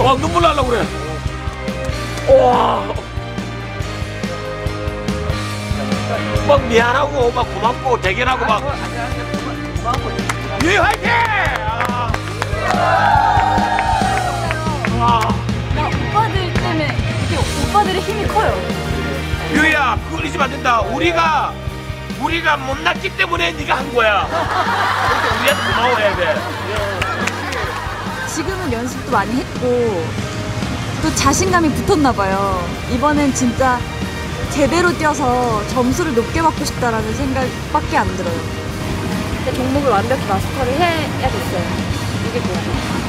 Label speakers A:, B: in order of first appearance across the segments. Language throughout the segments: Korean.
A: 눈물 나려고 그래. 와. 막 미안하고 막 고맙고 대견하고 막. 유희 화이팅!
B: 오빠들 때문에 이게 오빠들의 힘이 커요.
A: 유희야, 그걸 잊으면 안 된다. 우리가 못났기 때문에 네가 한 거야. 그러니까 우리한테 고마워해야 돼.
B: 지금은 연습도 많이 했고 또 자신감이 붙었나 봐요. 이번엔 진짜 제대로 뛰어서 점수를 높게 받고 싶다라는 생각밖에 안 들어요.
C: 근데 종목을 완벽히 마스터를 해야겠어요. 이게 뭐야?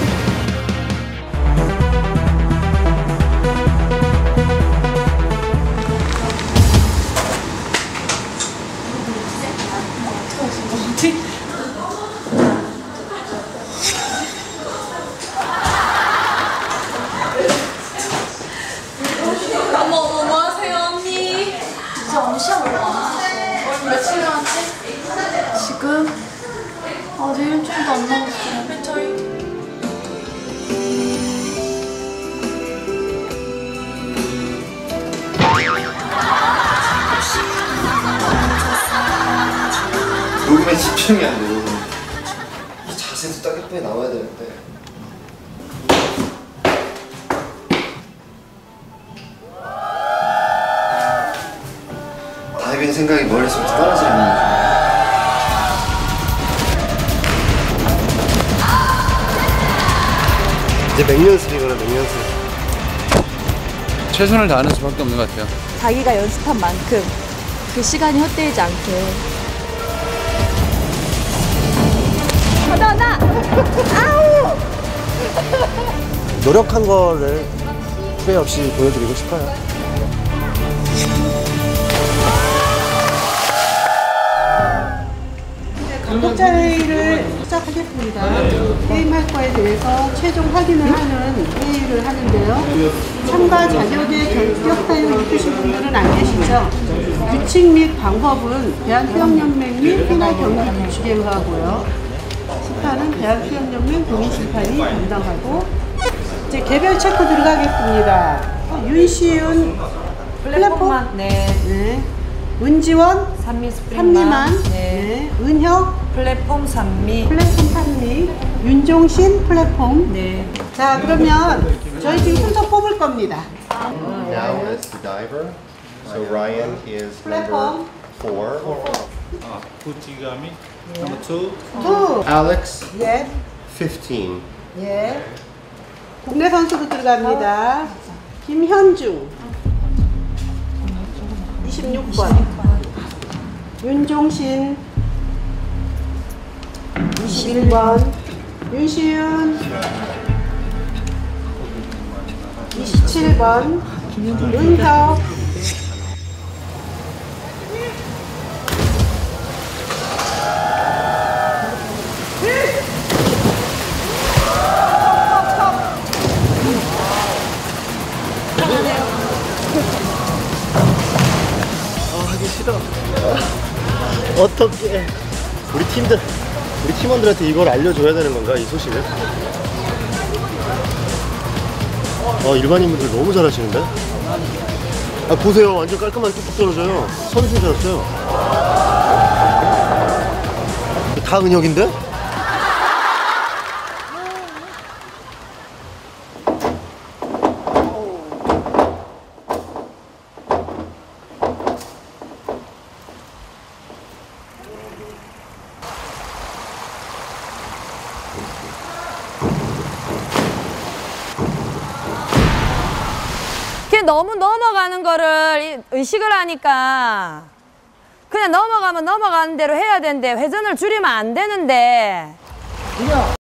B: 뭐 하세요, 언니? 진짜 언니 시험 얼마 남았어. 며칠 남았지? 지금? 아직 일주일도 안 남았어. 배터리.
D: 녹음에 집중이 안 돼, 녹음. 이 자세도 딱 예쁘게 나와야 되는데. 다이빙 생각이 머릿속에서 떨어지는 거야. 이제 맹연습이거나 맹연습.
E: 최선을 다하는 수밖에 없는 것 같아요.
B: 자기가 연습한 만큼 그 시간이 헛되지 않게. 나! 아우!
D: 노력한 거를 후회 없이 보여드리고 싶어요.
F: 감독자 회의를 시작하겠습니다. 게임할 거에 대해서 최종 확인을 하는 회의를 하는데요. 참가 자격의 결격 사유 있으신 분들은 안 계시죠? 규칙 및 방법은 대한수영연맹 및 해나 경기 주재하고요. 심판은 대한수영연맹 동인심판이 담당하고, 이제 개별 체크 들어가겠습니다. 윤시윤 플랫폼, 네. 은지원 산미만, 네. 은혁
G: 플랫폼 산미,
F: 플랫폼 산미, 윤종신 플랫폼. 네. 자, 그러면 저희 지금 순서 뽑을 겁니다.
D: Now is the diver. So Ryan is number 4.
H: Kuchigami, number 2.
D: Alex,
F: 예.
D: 15.
F: 예. 국내 선수도 들어갑니다. 김현중 26번. 윤종신 21번. 윤시윤 27번. 은혁
D: 하기 싫어. 어떻게 우리 팀원들한테 이걸 알려줘야 되는 건가, 이 소식을? 일반인분들 너무 잘하시는데? 보세요, 완전 깔끔한 뚝뚝 떨어져요. 선수인 줄 알았어요. 다 은혁인데?
G: 너무 넘어가는 거를 의식을 하니까 그냥 넘어가면 넘어가는 대로 해야 되는데 회전을 줄이면 안 되는데